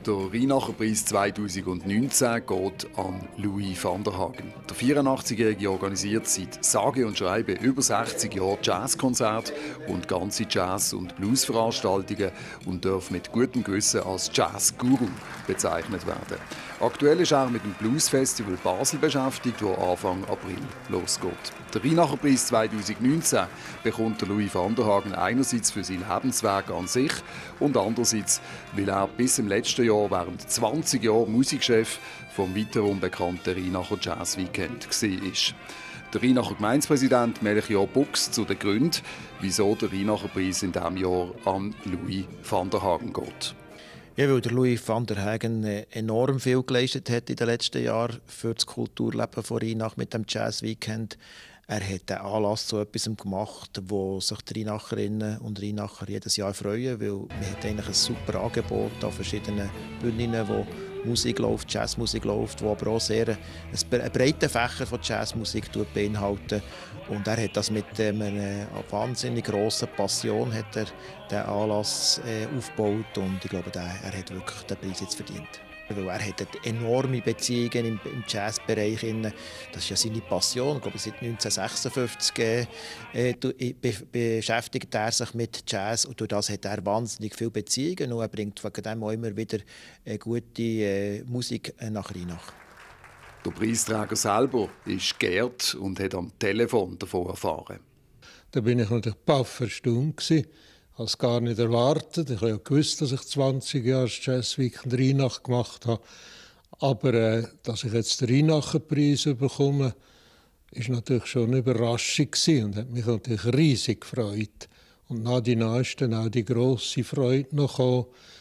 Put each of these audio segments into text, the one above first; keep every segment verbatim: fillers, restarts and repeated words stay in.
Der Rheinacher Preis zweitausendneunzehn geht an Louis van der Hagen. Der vierundachtzigjährige organisiert seit sage und schreibe über sechzig Jahren Jazzkonzerte und ganze Jazz- und Bluesveranstaltungen und darf mit gutem Gewissen als Jazz-Guru bezeichnet werden. Aktuell ist er mit dem Blues-Festival Basel beschäftigt, das Anfang April losgeht. Der Rheinacher Preis zweitausendneunzehn bekommt der Louis van der Hagen einerseits für sein Lebenswerk an sich und andererseits, weil er bis im letzten Jahr während zwanzig Jahren Musikchef vom weiterum bekannten Rheinacher Jazz Weekend war. Der Rheinacher Gemeindepräsident Melchior Bux zu den Gründen, wieso der Rheinacher Preis in diesem Jahr an Louis van der Hagen geht. Ja, weil der Louis van der Hagen enorm viel geleistet hat in den letzten Jahren für das Kulturleben von Rheinach mit dem Jazz Weekend. Er hat einen Anlass zu etwas gemacht, wo sich die Rheinacherinnen und Rheinacher jedes Jahr freuen, weil man hat eigentlich ein super Angebot an verschiedenen Bühnen, wo Musik läuft, Jazzmusik läuft, wo aber auch sehr einen breiten Fächer von Jazzmusik beinhaltet. Und er hat das mit einer wahnsinnig grossen Passion hat er den Anlass äh, aufgebaut und ich glaube, der, er hat wirklich den Preis jetzt verdient. Weil er hat enorme Beziehungen im, im Jazzbereich. Das ist ja seine Passion. Ich glaube, seit neunzehnhundertsechsundfünfzig äh, be beschäftigt er sich mit Jazz und durch das hat er wahnsinnig viele Beziehungen und er bringt wegen dem auch immer wieder äh, gute äh, Musik nach Rheinach. Der Preisträger selber ist geehrt und hat am Telefon davon erfahren. Da bin ich natürlich baff erstaunt. Ich habe es gar nicht erwartet. Ich habe ja gewusst, dass ich zwanzig Jahre Jazz Weekend Rheinach gemacht habe. Aber äh, dass ich jetzt den Rheinacher Preis bekomme, war natürlich schon eine Überraschung und hat mich natürlich riesig gefreut. Und nach die Neuesten auch die grosse Freude noch gekommen.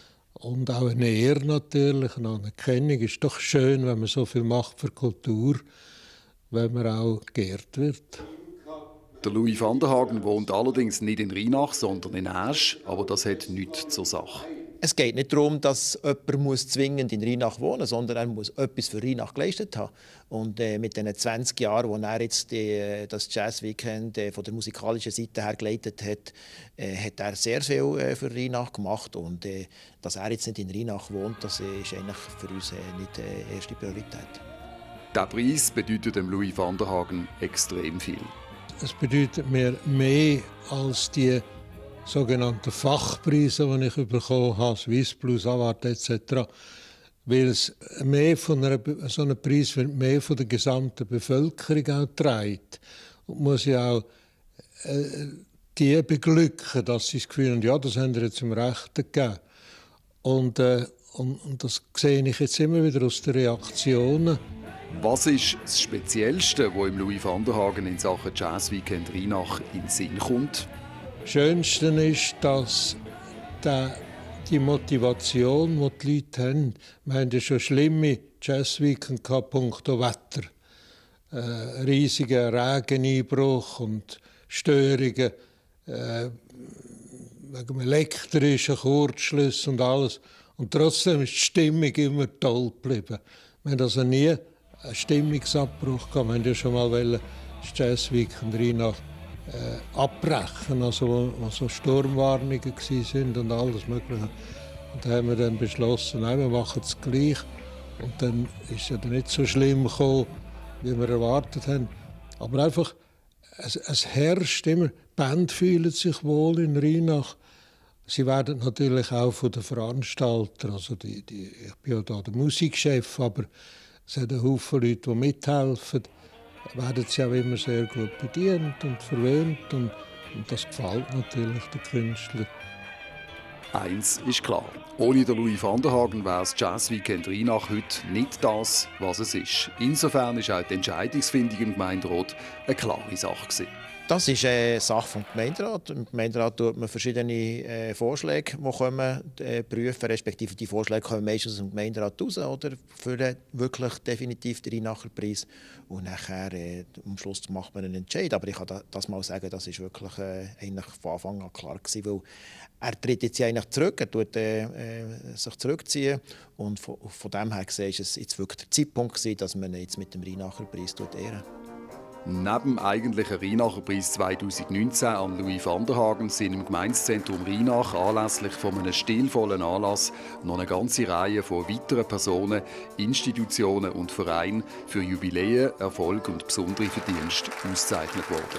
Und auch eine Ehre natürlich, eine Anerkennung. Es ist doch schön, wenn man so viel macht für Kultur, wenn man auch geehrt wird. Der Louis van der Hagen wohnt allerdings nicht in Rheinach, sondern in Asch, aber das hat nichts zur Sache. Es geht nicht darum, dass jemand muss zwingend in Rheinach wohnen muss, sondern er muss etwas für Rheinach geleistet haben. Und äh, mit den zwanzig Jahren, wo er jetzt die, das Jazz-Weekend äh, von der musikalischen Seite her geleitet hat, äh, hat er sehr viel äh, für Rheinach gemacht. Und äh, dass er jetzt nicht in Rheinach wohnt, das äh, ist eigentlich für uns äh, nicht die äh, erste Priorität. Dieser Preis bedeutet dem Louis van der Hagen extrem viel. Es bedeutet mir mehr als die sogenannten Fachpreise, die ich bekommen habe, Swiss Blues Award et cetera. Weil es mehr von einer, so ein Preis wird mehr von der gesamten Bevölkerung auch trägt. Und muss ja auch äh, die beglücken, dass sie das Gefühl haben, ja, das haben wir jetzt im Rechten gegeben. Und, äh, und, und das sehe ich jetzt immer wieder aus den Reaktionen. Was ist das Speziellste, was im Louis van der Hagen in Sachen Jazz Weekend Rheinach in den Sinn kommt? Das Schönste ist, dass der, die Motivation, die die Leute haben, wir hatten ja schon schlimme Jazz-Weekend punkto Wetter. Äh, riesiger Regeneinbruch und Störungen, äh, wegen dem elektrischen Kurzschluss und alles. Und trotzdem ist die Stimmung immer toll geblieben. Wir haben also nie einen Stimmungsabbruch gehabt. Wir haben ja schon mal das Jazz-Weekend Rheinach Äh, abbrechen, also wo, wo so Sturmwarnungen waren und alles Mögliche. Und da haben wir dann beschlossen, nein, wir machen es gleich. Und dann ist es ja nicht so schlimm gekommen, wie wir erwartet haben. Aber einfach, es, es herrscht immer, die Band fühlt sich wohl in Rheinach. Sie werden natürlich auch von den Veranstaltern, also die, die, ich bin ja da der Musikchef, aber es hat einen Haufen Leute, die mithelfen. Werden sie auch immer sehr gut bedient und verwöhnt und, und das gefällt natürlich den Künstlern. Eins ist klar, ohne den Louis van der Hagen wäre das Jazz Weekend Rheinach heute nicht das, was es ist. Insofern ist auch die Entscheidungsfindung im Gemeinderat eine klare Sache gewesen. Das ist eine Sache des Gemeinderats. Im Gemeinderat tut man verschiedene äh, Vorschläge, die kommen, äh, prüfen, respektive die Vorschläge kommen meistens aus dem Gemeinderat raus, oder, für den wirklich definitiv den Rheinacher Preis. Und nachher, äh, am Schluss macht man einen Entscheid. Aber ich kann da, das mal sagen, das ist wirklich äh, eigentlich von Anfang an klar gewesen, weil er tritt jetzt eigentlich zurück, er tut äh, sich zurückziehen. Und von, von dem her gesehen ist es jetzt wirklich der Zeitpunkt gewesen, dass man jetzt mit dem Rheinacher Preis ehren. Neben dem eigentlichen Rheinacher-Preis zweitausendneunzehn an Louis van der Hagen sind im Gemeindezentrum Rheinach anlässlich von einem stilvollen Anlass noch eine ganze Reihe von weiteren Personen, Institutionen und Vereinen für Jubiläen, Erfolg und besondere Verdienste ausgezeichnet worden.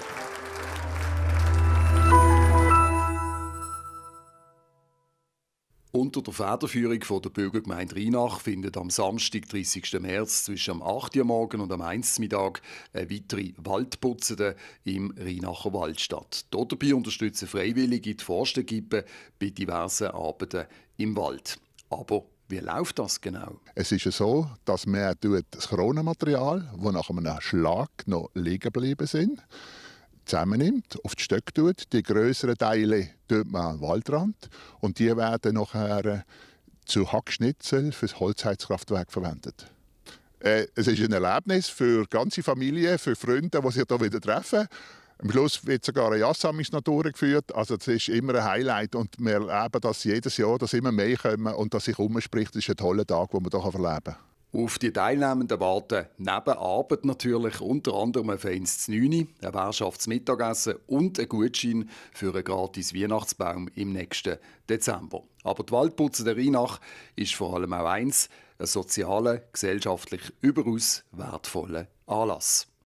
Unter der Federführung der Bürgergemeinde Rheinach findet am Samstag, dreißigsten März, zwischen am acht Uhr morgen und am eins Uhr Mittag eine weitere Waldputzende im Rheinacher Wald statt. Dabei unterstützen Freiwillige die Forstequipe bei diversen Arbeiten im Wald. Aber wie läuft das genau? Es ist so, dass man das Kronenmaterial, das nach einem Schlag noch liegen geblieben sind, zusammennimmt, auf die Stöcke tut. Die grösseren Teile tut man am Waldrand und die werden nachher zu Hackschnitzel für das Holzheizkraftwerk verwendet. Äh, es ist ein Erlebnis für die ganze Familie, für Freunde, die sich hier wieder treffen. Am Schluss wird sogar eine Jassammis durchgeführt. Also das ist immer ein Highlight und wir erleben das jedes Jahr, dass immer mehr kommen und dass sich umspricht. Das ist ein toller Tag, den man hier erleben kann. Auf die Teilnehmenden warten neben Arbeit natürlich unter anderem ein feines Znüni, ein Wirtschaftsmittagessen und ein Gutschein für einen gratis Weihnachtsbaum im nächsten Dezember. Aber die Waldputze der Rheinach ist vor allem auch eins, ein sozialer, gesellschaftlich überaus wertvoller Anlass.